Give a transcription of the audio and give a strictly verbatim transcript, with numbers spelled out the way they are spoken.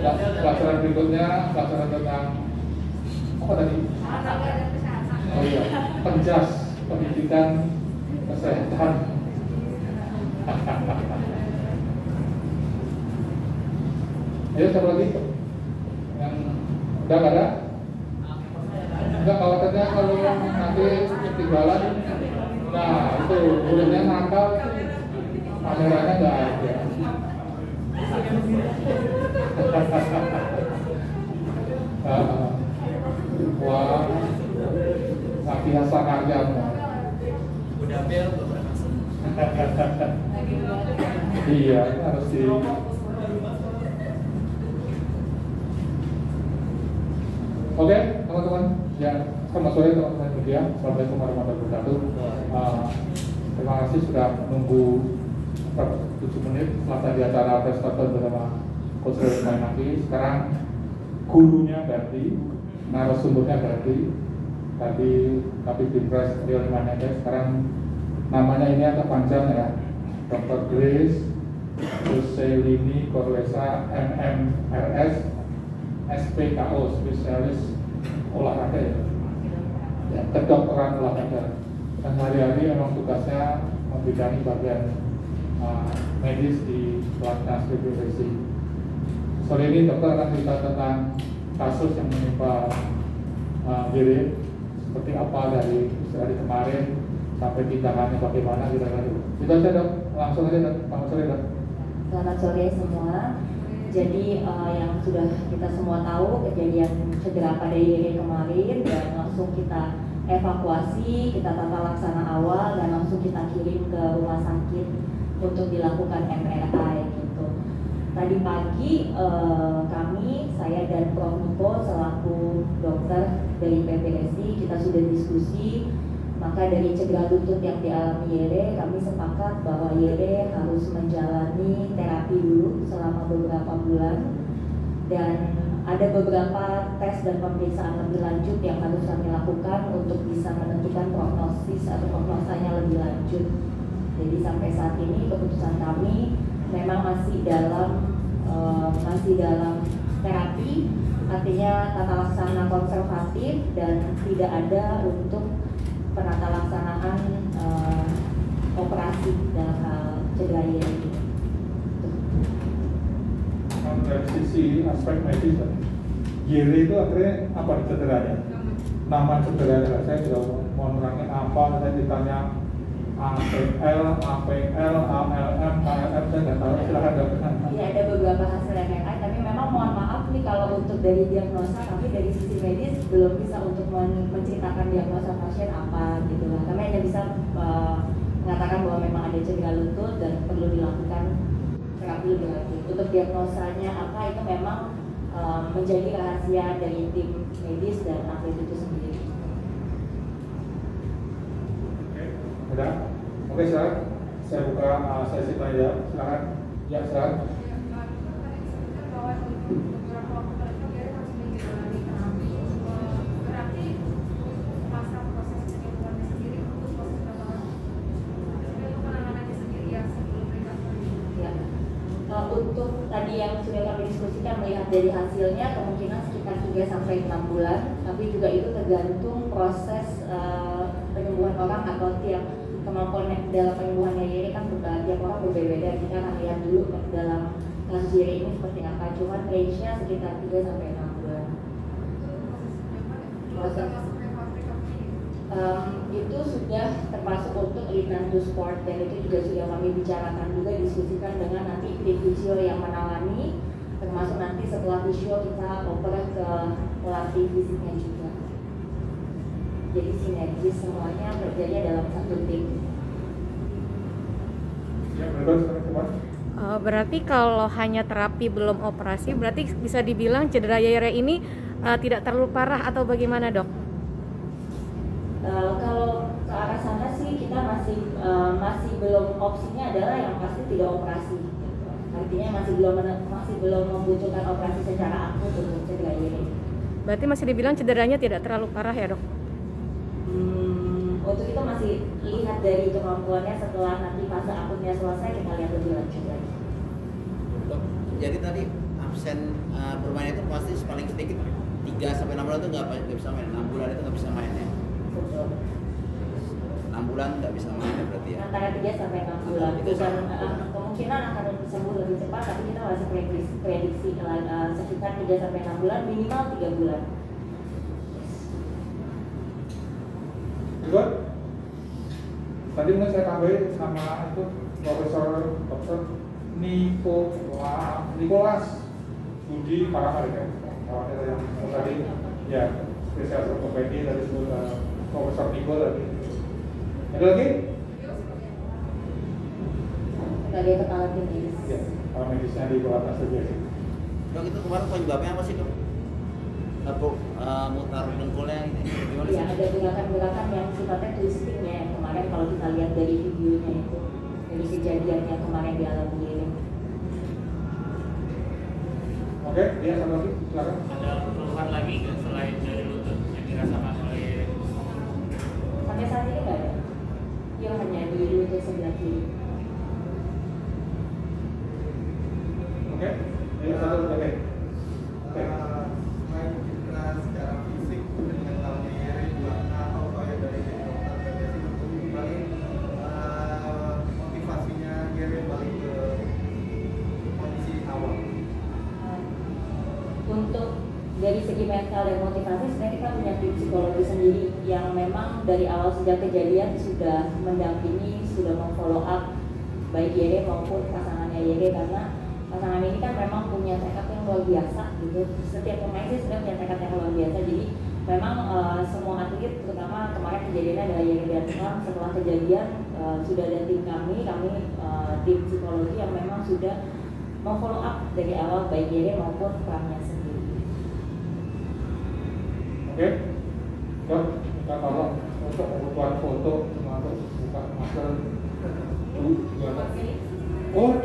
pelajaran berikutnya pelajaran tentang apa tadi? Oh iya, penjas pendidikan kesehatan. Ayo satu lagi yang udah nggak ada? Enggak, khawatirnya kalau nanti ketinggalan, nah itu muridnya nakal, kameranya nggak ada. uh, wah, nggak biasa karya. Udah bel iya, harus di. Oke, teman-teman, ya selamat sore teman-teman media. Assalamualaikum warahmatullahi wabarakatuh. Uh, terima kasih sudah menunggu tujuh menit setelah tadi acara prestator bersama Coach Mainaki. Sekarang gurunya ganti, narasumbernya ganti. Tadi tapi Binpres Rio Limanede, sekarang namanya ini agak panjang ya. dokter Grace Roselini Corlesa M M R S S P K O, spesialis olahraga ya, ya kedokteran olahraga. Dan hari-hari memang tugasnya membidangi bagian uh, medis di pelatnas B P V C. Sore ini dokter akan cerita tentang kasus yang menimpa uh, diri, seperti apa dari dari kemarin sampai tindakannya bagaimana kita lihat. Itu aja dok, langsung aja dok. Selamat sore dok. Selamat sore semua. Jadi uh, yang sudah kita semua tahu kejadian cedera pada Yere kemarin, dan langsung kita evakuasi, kita tata laksana awal dan langsung kita kirim ke rumah sakit untuk dilakukan M R I gitu. Tadi pagi uh, kami, saya dan Prof Niko selaku dokter dari P P S I kita sudah diskusi. Maka dari cedera lutut yang dialami Yere, kami sepakat bahwa Yere harus menjalani terapi dulu selama beberapa bulan, dan ada beberapa tes dan pemeriksaan lebih lanjut yang harus kami lakukan untuk bisa menentukan prognosis atau prognosanya lebih lanjut. Jadi sampai saat ini keputusan kami memang masih dalam uh, masih dalam terapi, artinya tata laksana konservatif dan tidak ada untuk penata laksanaan uh, operasi dalam hal cedera Yere ini. Dari sisi aspek medis, Yere itu akhirnya apa cederanya? Nama cederanya saya juga mau nerangin apa, saya ditanya A P L, A P L, A L M, K L M, saya nggak tahu, silahkan dokter. Iya, ada beberapa hasil M R I, tapi memang mohon maaf nih kalau untuk dari diagnosa, kami dari sisi medis belum bisa untuk men menceritakan diagnosa pasien apa gitu lah. Kami hanya bisa uh, mengatakan bahwa memang ada cedera lutut dan perlu dilakukan terapi lebih lanjut. Untuk diagnosanya apa itu memang uh, menjadi rahasia dari tim medis dan atlet itu sendiri. Oke, udah. Oke, silakan. Saya buka uh, sesi tanya. Silakan. Ya, silakan. Untuk tadi yang sudah kami diskusikan, melihat dari hasilnya kemungkinan sekitar tiga sampai enam bulan, tapi juga itu tergantung proses uh, penyembuhan orang atau tiap kemampuan dalam penyembuhannya Yere kan tiap orang berbeda-beda. Kita akan lihat dulu dalam kasus Yere ini seperti apa, cuman range-nya sekitar tiga sampai enam bulan. Proses Um, itu sudah termasuk untuk Lieutenant to Sport, dan itu juga sudah kami bicarakan juga, diskusikan dengan nanti tim fisio yang menangani, termasuk nanti setelah fisio kita oper ke pelatih fisiknya juga. Jadi sinergis semuanya kerjanya dalam satu tim. Ya, betul, teman-teman. Uh, berarti kalau hanya terapi belum operasi, berarti bisa dibilang cedera Yere ini uh, tidak terlalu parah atau bagaimana dok? Uh, kalau ke arah sana sih kita masih uh, masih belum, opsinya adalah yang pasti tidak operasi. Gitu. Artinya masih belum masih belum membutuhkan operasi secara akut untuk cedera Yere. Berarti masih dibilang cederanya tidak terlalu parah ya dok? Hmm, untuk itu masih lihat dari kemampuannya, setelah nanti fase akutnya selesai kita lihat lebih lanjut lagi. Dok, jadi tadi absen uh, bermain itu pasti paling sedikit tiga sampai enam bulan itu nggak nggak bisa main. enam bulan itu nggak bisa main ya. Betul. enam bulan nggak bisa main ya berarti ya. Antara tiga sampai enam bulan. Itu Dan sama. uh, kemungkinan akan sembuh lebih cepat, tapi kita masih prediksi, prediksi uh, sekitar tiga sampai enam bulan, minimal tiga bulan. Good. Tadi mungkin saya tambahin sama itu Profesor Dokter Niko wah, Nikolas Budi Paramal ya. Kalau yang tadi ya spesialis ortopedi tadi sebut uh, Profesor Niko tadi. Ada lagi? Sebagai kepala tim medis. Ya, kalau medisnya di bawah atas saja sih. Dok itu kemarin penyebabnya apa sih dok? Apa uh, mutar dengkulnya ini? Gimana sih? Ya, ada gerakan-gerakan yang sifatnya twisting ya. Kemarin kalau kita lihat dari videonya itu, dari kejadian yang kemarin dialami ini. Oke, dia satu lagi, silakan. Ada keluhan lagi nggak selain dari lutut yang dirasakan oleh Sampai saat ini nggak ada. Dia hanya di lutut sebelah kiri. Oke, dia satu lagi. Oke. Selain kita secara fisik dengan tahunnya Yeri juga atau kayak dari dokter dari untuk kembali eh, motivasinya Yeri balik ke kondisi awal. Untuk dari segi mental dan motivasi, sebenarnya kita punya tim psikologi sendiri yang memang dari awal sejak kejadian sudah mendampingi, sudah memfollow up baik Yere maupun pasangannya Yere, karena pasangan ini kan memang punya tekad yang luar biasa gitu. Setiap pemain sih sudah punya tekad yang luar biasa, jadi memang uh, semua atlet, terutama kemarin kejadiannya adalah Yere dan Tuhan, setelah kejadian uh, sudah ada tim kami, kami uh, tim psikologi yang memang sudah memfollow up dari awal baik Yere maupun perannya sendiri. Oke, Dok, kita tolong untuk kebutuhan foto termasuk buka masker dulu gimana? Oh,